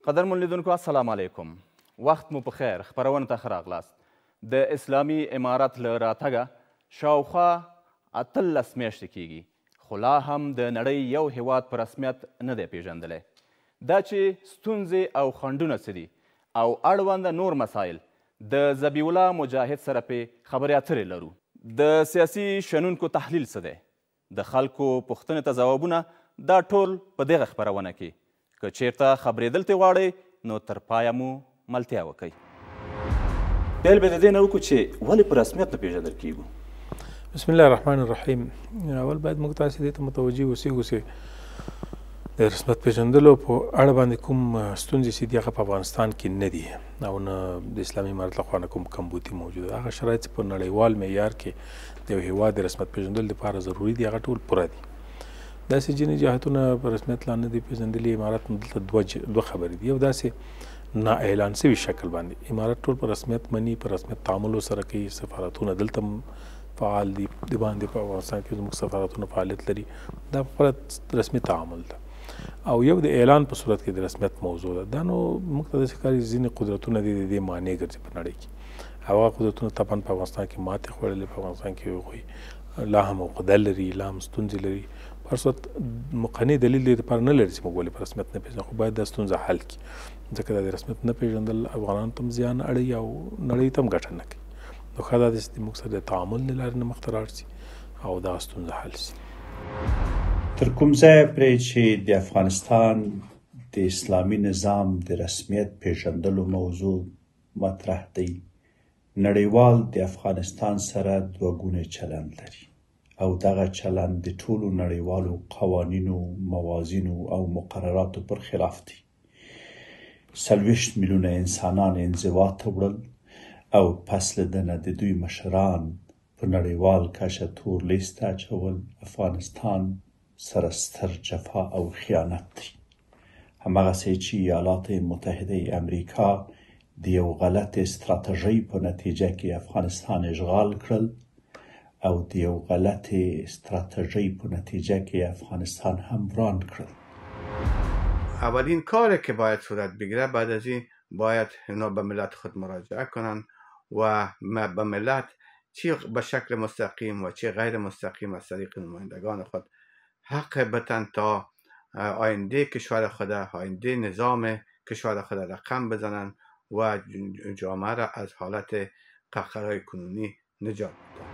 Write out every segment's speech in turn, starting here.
قدرمن لیدونکو السلام علیکم. وخت مو په خیر. خپرونې ته ښه راغلاست. د اسلامي امارت له راتګه شاوخوا 18 میاشتې کیږي، خو لا هم د نړۍ یو هیواد په رسمیت نه دی پیژندلی. دا چې ستونزې او خنډونه څه دي او اړونده نور مسایل د ذبیح الله مجاهد سره پې خبرې اترې لرو. د سیاسي شنونکو تحلیل څه دی، د خلکو پوښتنې ته ځوابونه، دا ټول په دغه خپرونه کې. که چیرته خبرېدل ترې غواړئ نو تر پایه مو ملتیا وکئ. پیل به د دې نه وکړو چې ولې په رسمیت نه پیژندل کیږو. بسم الله الرحمن الرحیم. اول باید موږ تاسې دې ته متوجه اوسېږو چې د رسمیت پیژندلو په اړه باندې کوم ستونزې چې دي هغه په افغانستان کې نه دي او نه د اسلامي امارت لخوا نه کوم کمبودي موجود ده. هغه شرایط چې په نړیوال معیار کې د یو هیواد د رسمیت پیژندلو لپاره ضروري دي هغه ټول پوره دي. داسې ځینې جهتونه په رسمیت لا نه دي پیژندلي. امارت نو دلته دوه خبرې دي. یو داسې نا اعلان شوي شکل باندې امارت ټول په رسمیت مني، په رسمیت تعامل ورسره کوي. سفارتونه دلته فعال دي، د باندې په افغانستان کې زموږ سفارتونه فعالیت لري. دا په رسمي تعامل ده. او یو د اعلان په صورت کې د رسمیت موضوع ده. دا نو موږ ته داسې ښکاري ځینې قدرتونه دي د دې معنی ګرځي په نړۍ کې. هغه قدرتونه طبعا په افغانستان کې ماتې خوړلې، په افغانستان کې هغوی لا هم عقده لري، لا هم ستونزې لري. په هر صورت مقنع دلیل دې لپاره نه لري چې موږ ولې په رسمیت نه پېژنو، خو باید دا ستونزه حل کړي، ځکه دا د رسمیت نه پېژندل افغانانو ته هم زیان اړوي او نړۍ ته هم ګټه نه کوي. نو ښه دا ده چې موږ سره د تعامل له لارې نه مخته لاړ شي او دا ستونزه حل شي. تر کوم ځایه پرې چې د افغانستان د اسلامي نظام د رسمیت پېژندلو موضوع مطرح دی، نړیوال د افغانستان سره دوه ګونی چلند لري او دغه چلند د ټولو نړیوالو قوانینو، موازینو او مقرراتو پر خلاف دی. 40 میلیونه انسانان انزوا ته وړل او پس له دنه د دوی مشران په نړیوال کچه تور لیست ته اچول افغانستان سره ستر جفا او خیانت دی. همغسې چې ایالات متحده امریکا د یو غلط استراتیژۍ په نتیجه کې افغانستان اشغال کړل او د یو غلط استراتیژۍ په نتیجه کې افغانستان هم وران کړل. اولین کاری که باید صورت بگیره بعد از این باید اینا به ملت خود مراجعه کنن و به ملت چی به شکل مستقیم و چی غیر مستقیم از طریق نمایندگان خود حق بتن تا آینده کشور خود، آینده نظام کشور خود رقم بزنن و جامعه را از حالت قهقرای کنونی نجات بدن.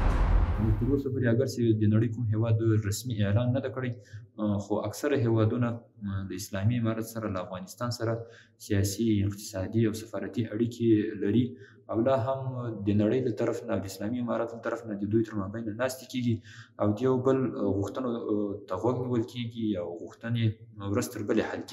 تر اوسه پورې اگر چې د نړۍ کوم هیواد رسمي اعلان نه ده کړی، خو اکثره هیوادونه د اسلامي امارت سره له افغانستان سره سیاسي، اقتصادي او سفارتي اړیکې لري او لا هم د نړۍ له طرف نه، د اسلامي امارت له طرف نه د دوی تر مابین ناستې کېږي او د یو بل غوښتنو ته غوږ نیول کېږي او غوښتنې ورځ تر بلې حل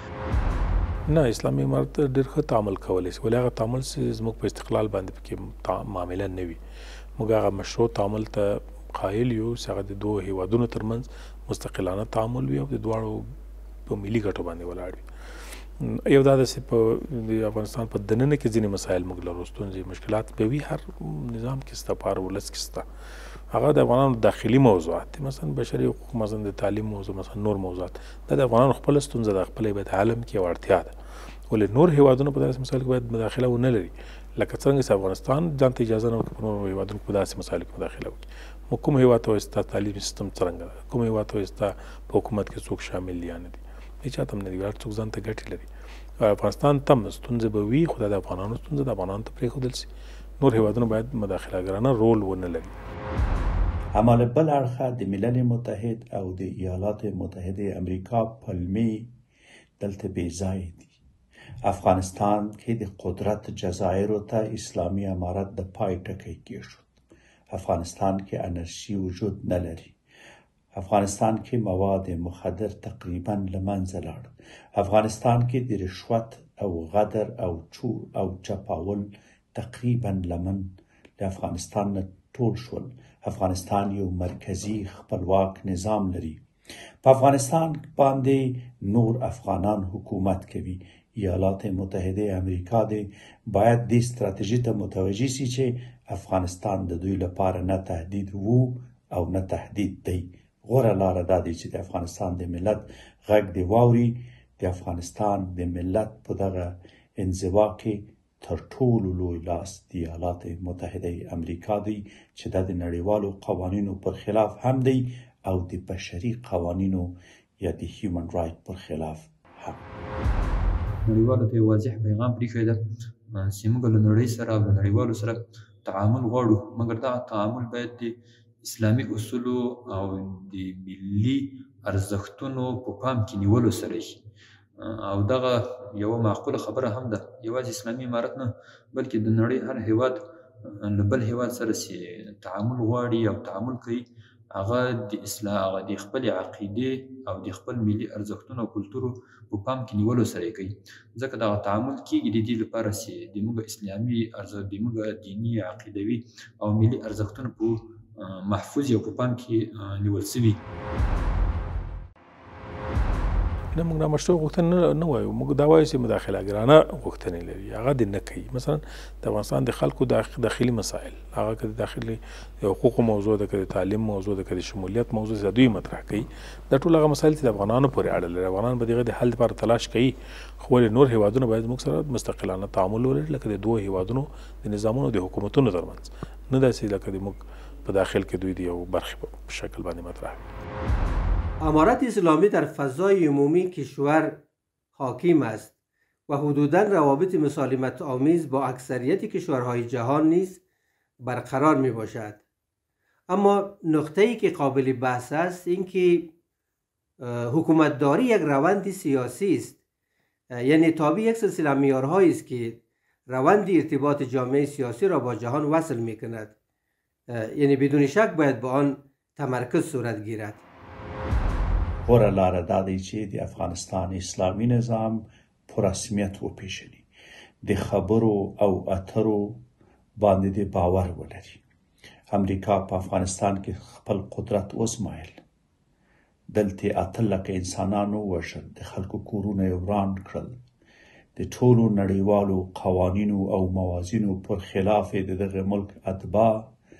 کېږي. نه، اسلامي امارت ډېر ښه تعامل کولی شي، ولې هغه تعامل چې زموږ په استقلال باندې پکې معامله نه وي. موږ هغه مشروع تعامل ته قایل یو چې هغه د دوه هیوادونو ترمنځ مستقلانه تعامل وي او د دواړو په ملي ګټو باندې ولاړ وي. یو دا ده چې په د افغانستان په دننه کې ځینې مسایل موږ لرو، ستونزې، مشکلات به وي، هر نظام کې شته، په هر ولس کې شته. هغه د افغانانو داخلي موضوعات دي، مثلا بشري حقوق، مثلا د تعلیم موضوع، مثلا نور موضوعات. دا د افغانانو خپله ستونزه ده، خپله باید حل هم کړي او اړتیا ده. ولې نور هیوادونه په داسې مسایلو کې باید مداخله ونه لري، لکه څرنګه چې افغانستان ځان ته اجازه نه ورکوي په نورو هیوادونو کې په داسې مسایلو کې مداخله وکړي. موږ کوم هیواد ته وایو ستا تعلیمي سیستم څرنګه ده، کوم هیواد ته وایو ستا په حکومت کې څوک شامل دي یا نه دي، هېچا ته هم نه دي. هر څوک ځان ته ګټې لري. افغانستان ته هم ستونزې به وي، خو دا د افغانانو ستونزه ده، افغانانو ته پرېښودل شي. نور هیوادونه باید مداخلهګرانه رول ونه لري. اما له بل اړخه د ملل متحد او د ایالات متحده امریکا پلمې دلته بې ځایه دي. افغانستان کې د قدرت جزایرو ته اسلامي امارت د پای ټکی کېښود. افغانستان کې انرژي وجود نه لري. افغانستان کې مواد مخدر تقریبا له منځه لاړ. افغانستان کې د رشوت او غدر او چور او چپاول تقریبا لمن له افغانستان نه ټول شول. افغانستان یو مرکزی خپلواک نظام لري. په افغانستان باندې نور افغانان حکومت کوي. ایالات متحده امریکا دی باید دې استراتیژي ته متوجه شي چې افغانستان د دوی لپاره نه تهدید وو او نه تهدید دی. غوره لاره دا دی چې د افغانستان د ملت غږ دی واوري د افغانستان د ملت په دغه انزوا کې تر ټولو لوی لاس د ایالات متحده امریکا دی چې د نړیوالو قوانینو پر خلاف هم دی او د بشري قوانینو یا د هیومن رایټ پر خلاف هم. نړیوالو ته واضح پیغام پرېښی ده چې موږ له نړۍ سره او له نړیوالو سره تعامل غواړو، مګر دغه تعامل باید د اسلامي اصولو او د ملي ارزښتونو په پام کې نیولو سره شي. او دغه یوه معقوله خبره هم ده، یوازې اسلامي امارت نه بلکې د نړۍ هر هیواد له بل هیواد سره چې تعامل غواړي او تعامل کوي، هغه د خپل عقیدې او د خپل ملي ارزښتونو او کلتورو په پام کې نیولو سره کوي. ځکه دغه تعامل کېږي د دې لپاره چې د موږ اسلامي د موږ دیني عقیدوي او ملي ارزښتونه په محفوظ او په پام کې نیول سوي. نه موږ نامشروع غوښتنې نه وایو، موږ دا وایو چې مداخله ګرانه غوښتنې لري، هغه دې نه کوي. مثلا د افغانستان د خلکو داخلي مسایل، هغه که د داخلي حقوقو موضوع ده، که د تعلیم موضوع ده، که د شمولیت موضوع ده، دوی مطرح کوي. دا ټول هغه مسایل چې د افغانانو پورې اړه لري، افغانان به د حل لپاره تلاش کوي. خو نور هیوادونه باید موږ سره مستقلانه تعامل ولري، لکه د دوه هیوادونو د نظامونو د حکومتونو ترمنځ، نه داسې لکه د موږ په داخل کې دوی د یو برخې په شکل باندې مطرح. امارت اسلامی در فضای عمومی کشور حاکم است و حدوداً روابط مسالمت آمیز با اکثریت کشورهای جهان نیز برقرار می باشد. اما نقطه‌ای که قابل بحث است این که حکومتداری یک روند سیاسی است، یعنی تابع یک سلسله معیارهایی است که روند ارتباط جامعه سیاسی را با جهان وصل می کند، یعنی بدون شک باید با آن تمرکز صورت گیرد. غوره لاره دا دی چې د افغانستان اسلامي نظام په رسمیت وپیژني، د خبرو او اترو باندې د باور ولري. امریکا په افغانستان کې خپل قدرت وزمایل، دلته 8 لکه انسانانو وژل، د خلکو کورونه یې وران کړل، د ټولو نړیوالو قوانینو او موازینو پر خلاف د دغه ملک اتباع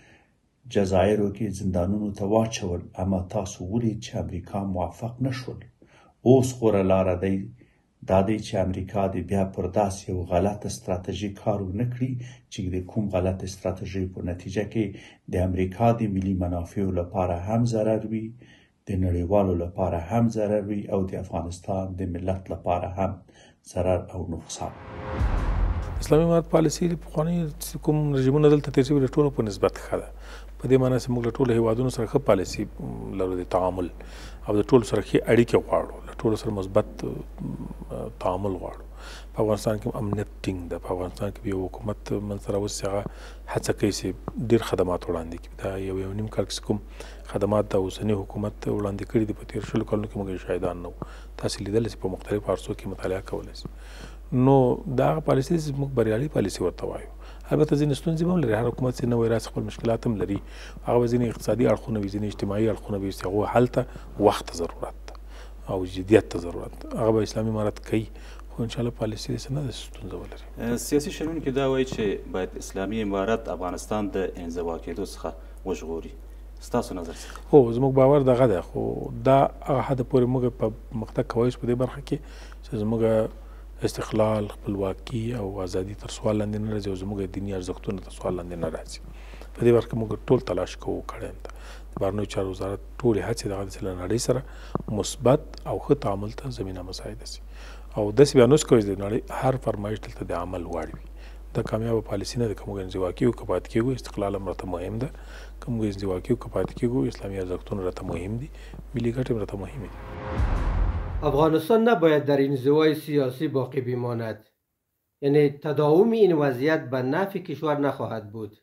جزایرو کې زندانونو ته واچول. اما تاسو ولید چې امریکا موافق نشول. اوس غوره لاره دی دا دی چې امریکا د بیا پر داسې یو غلط استراتیژي کار ونه کړي چې د کوم غلط استراتیژي په نتیجه کې د امریکا د ملي منافعو لپاره هم ضرر وي، د نړیوالو لپاره هم ضرر وي، او د افغانستان د ملت لپاره هم ضرر او نقصان. اسلامي امارت پالیسي پخواني کوم رژیمونه دلته تیر شوي د ټولو په نسبت ښه ده. په دې معنی چې موږ له ټولو هیوادونو سره ښه پالیسي لرو د تعامل، او د ټولو سره ښې اړیکې غواړو، له ټولو سره مثبت تعامل غواړو. په افغانستان کې امنیت ټینګ ده، په افغانستان کې یو حکومت منځته راوځي چې هغه هڅه کوي چې ډېر خدمات وړاندې کړي. دا یو نیم کال کې کوم خدمات د اوسني حکومت وړاندې کړي دي په تېرو 20 کلونو کې موږ شاهدان نه وو. تاسې لیدلی چې په مختلفو عرصو کې مطالعه کولی شي. نو دا هغه پالیسي چې موږ بریالي پالیسي ورته وایو. البته ځینې ستونزې به هم لري، هر حکومت چې نوی راسي خپل مشکلات هم لري، هغه به ځینې اقتصادي اړخونه وي، ځینې اجتماعي اړخونه وي چې هغو حل ته وخت ته ضرورت ده او جدیت ته ضرورت ده. هغه به اسلامي امارت کوي، خو انشاءالله پالیسي داسې نه ده ستونزه ولري. سیاسي شنونکي دا وایي چې باید اسلامي امارت افغانستان د انزوا کېدو څخه وژغوري. ستاسو نظر څه؟ هو زموږ باور دغه دی، خو دا هغه حد پورې موږ په مقطع کولی شو په دې برخه کې چې زموږ استقلال، خپلواکي او ازادي تر سوال لاندې نه راځي، او زموږ دیني ارزښتونه تر سوال لاندې نه راځي. په دې برخه کې موږ ټول تلاش کوو. کړی د بهرنیو چارو وزارت ټولې هڅې دغه داسې له نړۍ سره مثبت او ښه تعامل ته زمینه مساعده شي، او داسې بیا نوس کوي چې د نړۍ هر فرمایش دلته د عمل وړ وي. دا کامیابه پالیسي نه ده. که موږ انزوا کېږو که پاتې کېږو، استقلال هم راته مهم ده. که موږ انزوا کېږو که پاتې کېږو، اسلامي ارزښتونه راته مهم دي، ملي ګټې هم راته مهمې دي. افغانستان نباید در انزوای سیاسی باقی بماند، یعنی تداوم این وضعیت به نفع کشور نخواهد بود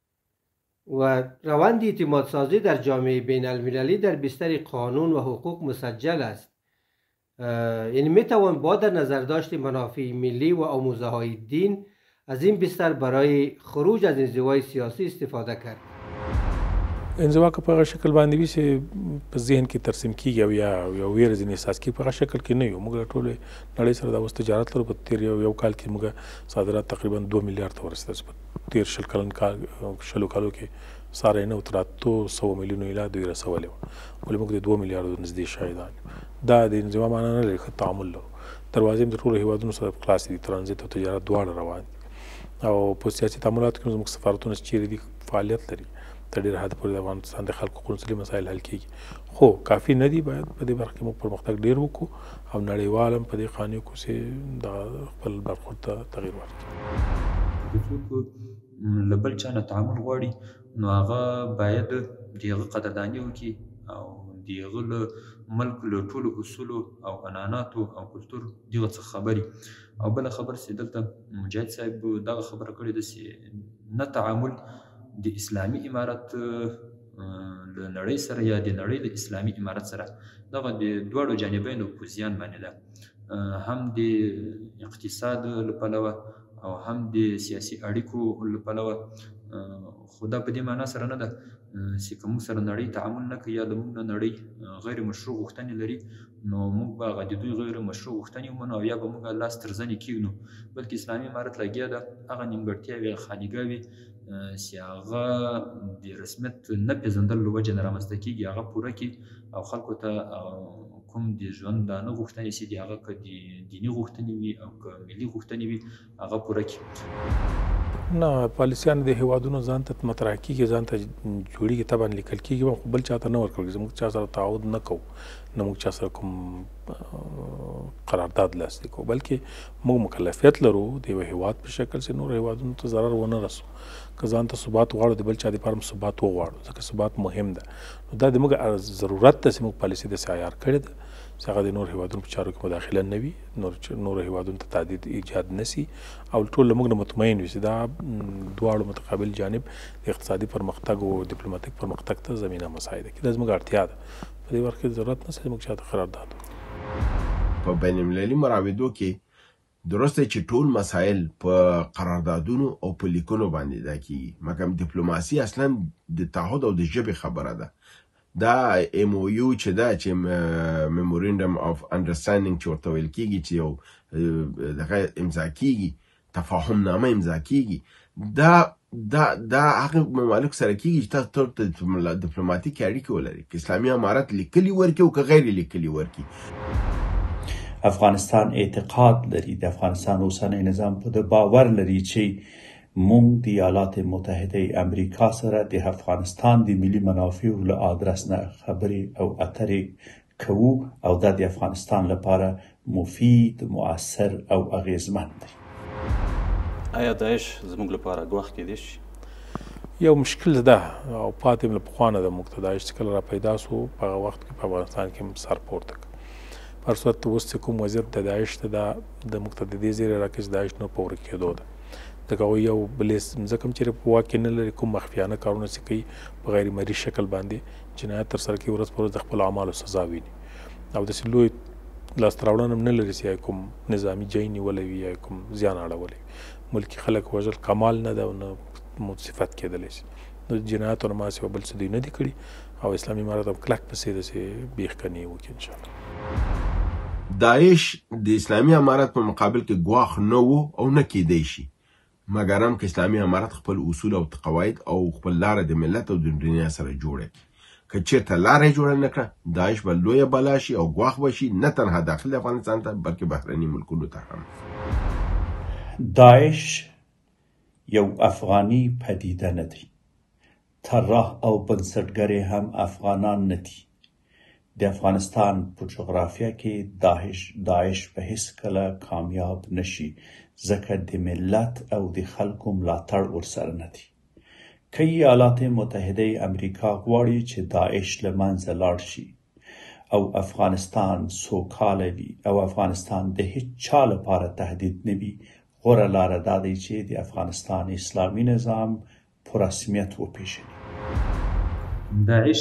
و روند اعتمادسازی در جامعه بین المللی در بستر قانون و حقوق مسجل است. یعنی میتوان با در نظر داشت منافع ملی و آموزه های دین از این بستر برای خروج از انزوای سیاسی استفاده کرد. انزوا که په هغه شکل باندې وي چې په ذهن کې ترسیم کېږي او یا ویره ځینې احساس کېږي، په هغه شکل کې نه یو. موږ له ټولې نړۍ سره دا اوس تجارت لرو. په تېر یو کال کې موږ صادرات تقریبا 2 میلیارډ ته ورسېدل. په تېر شلو کالو کې ساری نه تر 800 میلیونو ایله دوی رسولې وه، ولې موږ د 2 میلیارډو نږدې شاهدان یو. دا د انزوا معنی نه لري، ښه تعامل لرو. دروازې هم د ټولو هیوادونو سره خلاصې دي، ترانزیت او تجارت دواړه روان دي. او په سیاسي تعاملاتو کې زموږ سفارتونه چې چیرې دي فعالیت لري، تر ډېره حده پورې د افغانستان د خلکو قونسلي مسایل حل کېږي، خو کافي نه دي. باید په دې برخه کې موږ پرمختګ ډېر وکړو او نړیوال هم په دې قانع کړو چې دغه خپل برخورد ته تغیر ورکړي. که څوک له بل چا نه تعامل غواړي نو هغه باید د هغه قدرداني وکړي او د هغه له ملک له ټولو اصولو او عنعناتو او کلتور دغه څخه خبري. او بله خبره چې دلته مجاهد صاحب دغه خبره کړې ده چې نه تعامل د اسلامي امارت له نړۍ سره یا د نړۍ د اسلامي امارت سره دغه د دواړو جانبینو په زیان باندې ده، هم د اقتصاد له پلوه او هم د سیاسي اړیکو له پلوه. خو دا په دې معنا سره نه ده چې که موږ سره نړۍ تعامل نه کوي یا د موږ نه نړۍ غیر مشروع غوښتنې لري نو موږ به هغه د دوی غیر مشروع غوښتنې ومنو او یا به موږ لاس تر زنې کېږدو، بلکې اسلامي امارت لګیا ده هغه نیمګړتیاوې خالیګاوې چې هغه د رسمیت نه پېژندلو له وجې نه رامنځته کېږي هغه پوره کړي او خلکو ته کوم د ژوندانه غوښتنې چې دي هغه که د دیني غوښتنې وي او که ملي غوښتنې وي هغه پوره کړي. نه، پالیسیان د هیوادونو ځان ته مطرح کېږي، ځان ته جوړېږي، طبعا لیکل کېږي، خو بل چا ته نه ورکول کېږي. زموږ چا سره تعهد نه کوو، نه موږ چا سره کوم قرارداد لاسلیک کوو، بلکې موږ مکلفیت لرو د یوه هیواد په شکل چې نور هیوادونو ته ضرر ونه رسو. که ځان ته ثبات غواړو د بل چا دپاره هم ثبات وغواړو، ځکه ثبات مهم ده. نو دا د موږ ضرورت ده چې موږ پالیسي داسې عیار کړې ده چې هغه د نور هیوادونو په چارو کې مداخله نه وي، نور هیوادونو ته تعدید ایجاد نه سي او ټول له موږ نه مطمئن وي چې دا دواړو متقابل جانب د اقتصادي پرمختګ او ډیپلوماتیک پرمختګ ته زمینه مساعده کړي. دا زموږ اړتیا ده. په دې برخه کې ضرورت نشته چې موږ چاته قرارداد وکړو. په بین المللي مراودو کې درسته چې ټول مسایل په قراردادونو او په لیکونو باندې دا کیږي، مګر ډیپلوماسي اصلا د تعهد او د ژبې خبره ده. دا MOU چې دا چې میمورندم اف انډرستانډینګ چې ورته ویل کېږي چې یو دغه امضا کېږي، تفاهم نامه امضا کېږي، دا هغه ممالک سره کېږي چې تاسو ته ډیپلوماتیک اړیکې ولري، که اسلامي امارت لیکلي ورکړي او که غیر لیکلي ورکړي. افغانستان اعتقاد لري، د افغانستان اوسنی نظام په د باور لري چې موږ د ایالات متحده امریکا سره د افغانستان د ملي منافعو له آدرس نه خبرې او اترې کوو او دا د افغانستان لپاره مفید، مؤثر او اغیزمن دی. آیا داعش زموږ لپاره ګواښ کېدی شي؟ یو مشکل ده او پاتې له پخوا نه ده. موږ ته داعش چې کله را پیدا سو په هغه وخت کې په افغانستان کې سر پورته کړ. پر صورت اوس چې کوم وضعیت د داعش ته ده د موږ ته د دې زیری راکړي چې داعش نور په ورک کېدو ده. ځکه هغوی یو بلې ځکه هم چېرې په واک کې نه لري، کوم مخفیانه کارونه چې کوي په غیر مري شکل باندې جنایت ترسره کوي، ورځ په ورځ د خپلو اعمالو سزا ویني او داسې لوی لاسته راوړنه هم نه لري چې یا کوم نظامي جای نیولی وي یا کوم زیان اړولی وي. ملکي خلک وژل کمال نه ده او نه صفت کېدلی شي. نو جنایاتو نه ما سوا بل څه دوی نه دي کړي او اسلامي امارت هم کلک پسې داسې بیخکنې وکړي انشاءالله. داعش د اسلامي امارت په مقابل کې ګواښ نه و او نه کېدی شي، مګر هم که اسلامي امارت خپل اصول او قواعد او خپل لاره د ملت او د دنیا سره جوړه کړي. که چېرته لاره یې جوړه نه کړه داعش به لویه بلا شي او ګواښ به شي، نه تنها داخل افغانستان ته بلکې بهرني ملکونو ته هم. داعش یو افغاني پدیده نه دی. طراح او بنسټګر هم افغانان نه دي. د افغانستان په جغرافیه کې داعش په هیڅ کله کامیاب نشي، ځکه د ملت او د خلکو ملاتړ ورسره نه دی. که ایالات متحده امریکا غواړي چې داعش له منځه لاړ شي او افغانستان سوکاله وي او افغانستان د هیڅ چا لپاره تهدید نه وي، غوره لاره دا دی چې د افغانستان اسلامي نظام په رسمیت وپېژني. داعش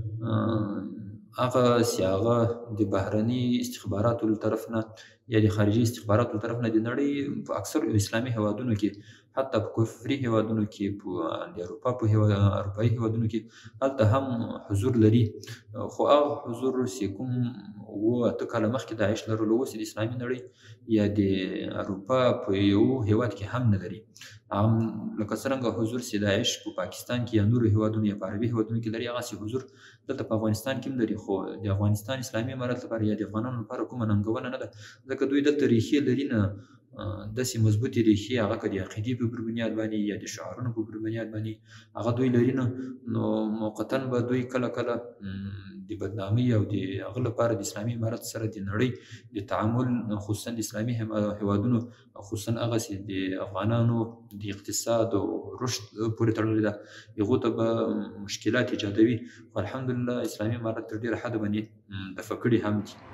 هغه چې هغه د بهرني استخباراتو له طرف نه یا د خارجي استخباراتو له طرف نه د نړۍ په اکثر اسلامي هیوادونو کې حتی په کفري هیوادونو کې په د اروپایي هیوادونو کې هلته هم حضور لري، خو هغه حضور چې کوم 7 کاله مخکې داعش لرلو اوس د اسلامي نړۍ یا د اروپا په یو هیواد کې هم نه لري. لکه څرنګه حضور چې داعش په پاکستان کې یا نورو هیوادونو یا په عربي هیوادونو کې لري، هغسې حضور دلته په افغانستان کې هم لري. خو د افغانستان اسلامي امارت لپاره یا د افغانانو لپاره کومه ننګونه نه ده، ځکه دوی دلته ریښې لري نه داسې مضبوطې ریښې، هغه که د عقیدې په بنیاد باندې یا د شعارونو په بنیاد باندې هغه دوی لري نه، نو موقتا به دوی کله کله د بدنامۍ او د هغه لپاره د اسلامي امارت سره د نړۍ د تعامل، خصوصا د اسلامي هیوادونو، خصوصا هغسې د افغانانو د اقتصاد او رشد پورې تړلې ده، هغو ته به مشکلات ایجادوي. خو الحمدلله اسلامي امارت تر ډېره حده باندې دفع کړي هم دي.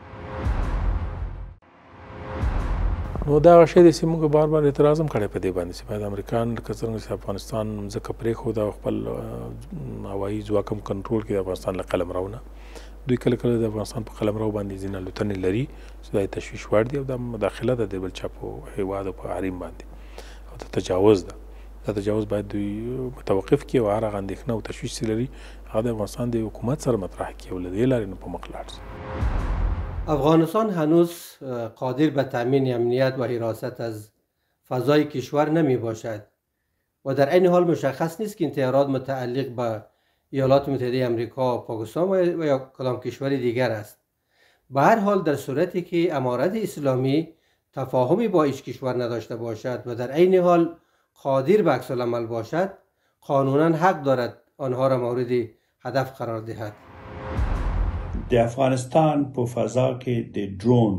نو دا هغه شی دی چې موږ بار بار اعتراض هم کړی په دې باندې چې باید امریکایان لکه څرنګه چې افغانستان ځکه پرېښود او خپل هوایي ځواک هم کنټرول کړي د افغانستان له قلمروونه، دوی کله کله د افغانستان په قلمرو باندې ځینې الوتنې لري چې دا تشویش وړ دي او دا مداخله ده د بل چا په هېواد او په حریم باندې او دا تجاوز ده. دا تجاوز باید دوی متوقف کړي او هر هغه اندېښنه او تشویش چې لري هغه د افغانستان د حکومت سره مطرح کړي او له دې لارې نه په مخ لاړ شي. افغانستان هنوز قادر به تامین امنیت و حراست از فضای کشور نمی باشد و در این حال مشخص نیست که انتحارات متعلق به ایالات متحده آمریکا، پاکستان و یا کدام کشور دیگر است. به هر حال در صورتی که امارت اسلامی تفاهمی با هیچ کشور نداشته باشد و در عین حال قادر به عکس العمل باشد، قانونا حق دارد آنها را مورد هدف قرار دهد. د افغانستان په فضا کې د ډرون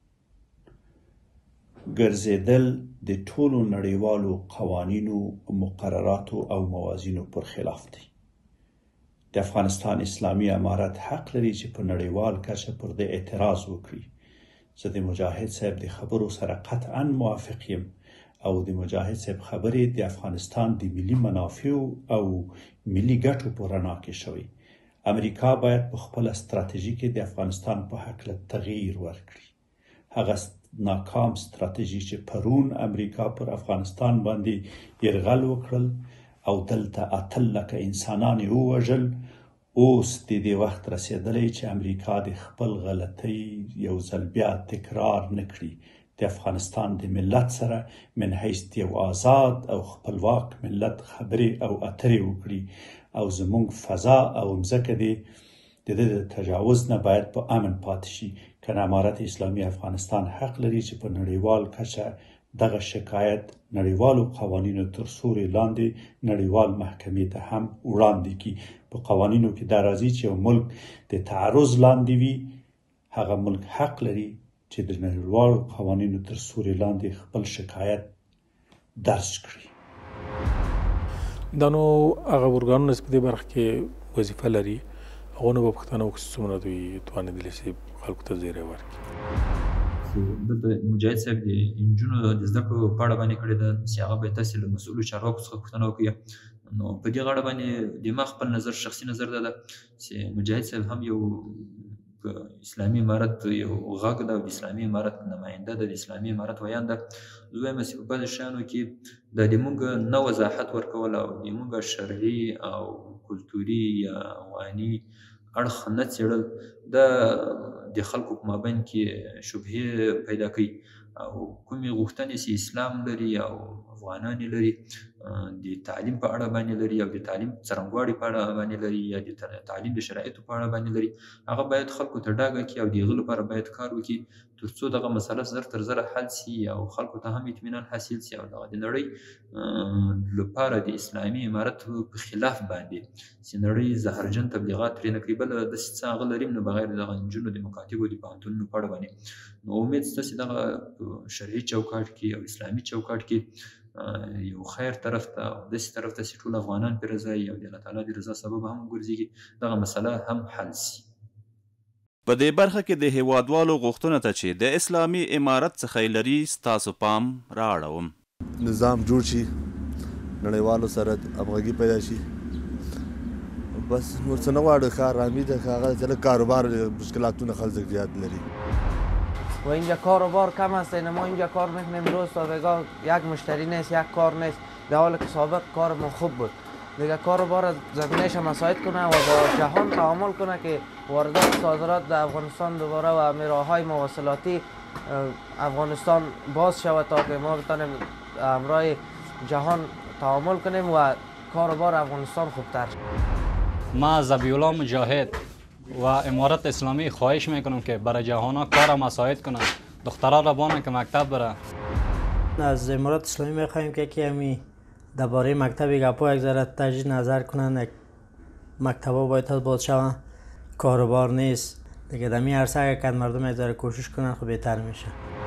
ګرځېدل د ټولو نړیوالو قوانینو، مقرراتو او موازینو پر خلاف دی. د افغانستان اسلامي امارت حق لري چې په نړیوال کچه پر دې اعتراض وکړي. زه د مجاهد صاحب د خبرو سره قطعا موافق یم او د مجاهد صاحب خبرې د افغانستان د ملي منافعو او ملي ګټو په رڼا کې شوي. امریکا باید په خپل استراتیژي کې د افغانستان په هکله تغییر ورکړي. هغه ناکام استراتیژي چې پرون امریکا پر افغانستان باندې یرغل وکړل او دلته 8 لکه انسانان یې ووژل، اوس د دې وخت رسېدلی چې امریکا د خپل غلطۍ یو ځل بیا تکرار نه کړي. د افغانستان د ملت سره من حیث یو آزاد او خپلواک ملت خبرې او اترې وکړي او زمونږ فضا او مځکه د د تجاوز نه باید په امن پاتې شي. کنه امارت اسلامي افغانستان حق لري چې په نړیوال کچه دغه شکایت نړیوالو قوانینو تر سوري لاندې نړیوال محکمې ته هم وړاندې کړي. په قوانینو کې دا راځي چې یو ملک د تعرض لاندې وي، هغه ملک حق لري چې د نړیوالو قوانینو تر سوري لاندې خپل شکایت درج کړي. دا نو هغه ارګانونه چې په دې برخه کې وظیفه لري هغو نه به پوښتنه وکړي چې څومره دوی توانېدلی شي خلکو ته زیری ورکړي. دلته مجاهد صاحب د نجونو د زده کړو په اړه باندې کړې ده چې هغه باید تاسې له مسؤلو چارواکو څخه پوښتنه وکړي. نو په دې غاړه باندې د ما خپل نظر شخصي نظر دا ده چې مجاهد صاحب هم یو اسلامي امارت یو غږ ده او د اسلامي امارت نماینده ده، د اسلامي امارت ویان ده. زه وایم چې په بعضې شیانو کې دا د موږ نه وضاحت ورکول او د موږ شرعي او کلتوري یا افغاني اړخ نه څېړل دا د خلکو په مابین کې شبهې پیدا کوي او کومې غوښتنې چې اسلام لري او افغانان لري د تعلیم په اړه باندې لري او د تعلیم څرنګواړي په اړه باندې لري یا د تعلیم د شرایطو په اړه باندې لري، هغه باید خلکو ته ډاګه کړي او د هغه لپاره باید کار وکړي تر څو دغه مسله زر تر زره حل شي او خلکو ته هم اطمینان حاصل شي او دغه د نړۍ لپاره د اسلامي امارت په خلاف باندې چې نړۍ زهرجن تبلیغات ترې نه کوي. بله داسې څه هغه لري نو بغیر دغه نجونو د مکاتبو د پوهنتونونو په اړه باندې نو امید شته چې دغه شرعي چوکاټ کې او اسلامي چوکاټ کې یو خیر طرف ته او داسې طرف ته چې ټول افغانان پرې رضا وي او د الله تعالی د رضا سبب هم وګرځېږي، دغه مسله هم حل شي. په دې برخه کې د هیوادوالو غوښتنه ته چې د اسلامي امارت څخه لري ستاسو پام رااړوم. نظام جوړ شي، نړیوالو سره همغږي پیدا شي، بس نور څه نه غواړو. ښه ارامي ده، هغه چې کاروبار مشکلاتونه خلک زیاد لري و اینجا کار و بار کم است. ما اینجا کار میکنیم روز تا بگاه یک مشتری نیست، یک کار نیست. در حالی که سابق کار ما خوب بود. دیگه کاروبار زمینش مساعد کنه و با جهان تعامل کنه که واردات و صادرات در افغانستان دوباره و راههای مواصلاتی افغانستان باز شود تا که ما بتانیم همراه جهان تعامل کنیم و کاروبار افغانستان خوبتر شد. ما ذبیحالله مجاهد و امارت اسلامی خواهش میکنم که برای جهانا کار مساعد کنن، دخترها را بانن که مکتب بره. از امارت اسلامی میخواهیم که کمی درباره مکتب گپا یک ذره تجدید نظر کنن. مکتبا باید باز شون، کاروبار نیست دیگه. دمی عرصه اگر مردم یک ذره کوشش کنن خب بهتر میشه.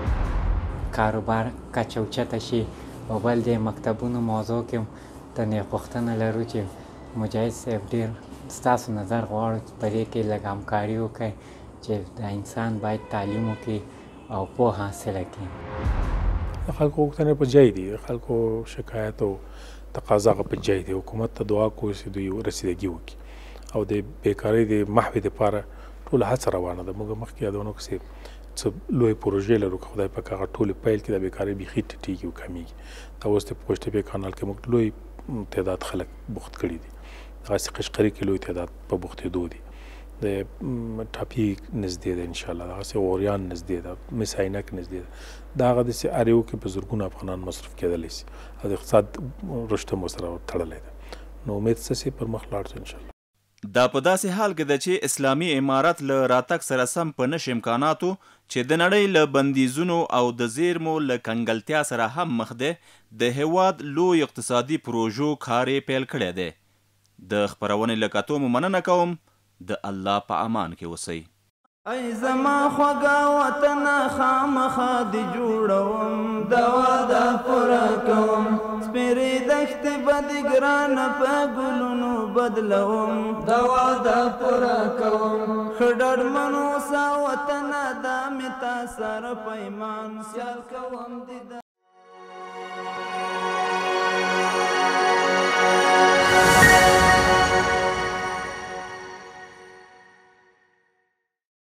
کاروبار کچ اوچته شي او بل د مکتبونو موضوع کې ته نیغوښتنه لرو چې مجاهد صاحب ډېر ستاسو نظر غواړو په دې کې لږ همکاري وکړئ چې د انسان باید تعلیم وکړي او پوهه حاصله کړي. د خلکو غوښتنې په ځای دي، د خلکو شکایت او تقاضا هغه په ځای دی. حکومت ته دعا کوو چې دوی رسیدګي وکړي او د بیکارۍ د محوې دپاره ټوله هڅه روانه ده. موږ مخکې یادونه کړو چې څه لوی پروژې لرو که خدای پاک هغه ټولې پیل کړي، د بیکارۍ بیخي ټیټېږي او کمیږي. دا اوس د پوشتبې کانال کې موږ لوی تعداد خلک بوخت کړي دي. دغسې قشقري کې لوی تعداد په بوختېدو دي. د ټاپي نږدې ده انشاءالله، دغسې غوریان نږدې ده، مس عینک نږدې ده. دا هغه داسې اریو کې په زرګونو افغانان مصرف کېدلی شي او د اقتصاد رشد هم ورسره تړلی ده. نو امید څه چې پر مخ لاړ شو انشاءالله. دا په داسې حال کې ده چې اسلامي امارت له راتګ سره سم په نش امکاناتو چې د نړۍ له بندیزونو او د زیرمو له کنګلتیا سره هم مخ دی، د هیواد لوی اقتصادي پروژو کار یې پیل کړی دی. د خپرونې له کتو مو مننه کوم. د الله په امان کې اوسئ. ای زما خوږه وطنه خامخا دې جوړوم، د واده پوره کوم، سپېرې دښتې به دې ګرانه په ګلونو بدلوم، د واده پوره کوم. ښه ډاډمن اوسه وطنه دا مې تا سره پیمان، سیال کوم دې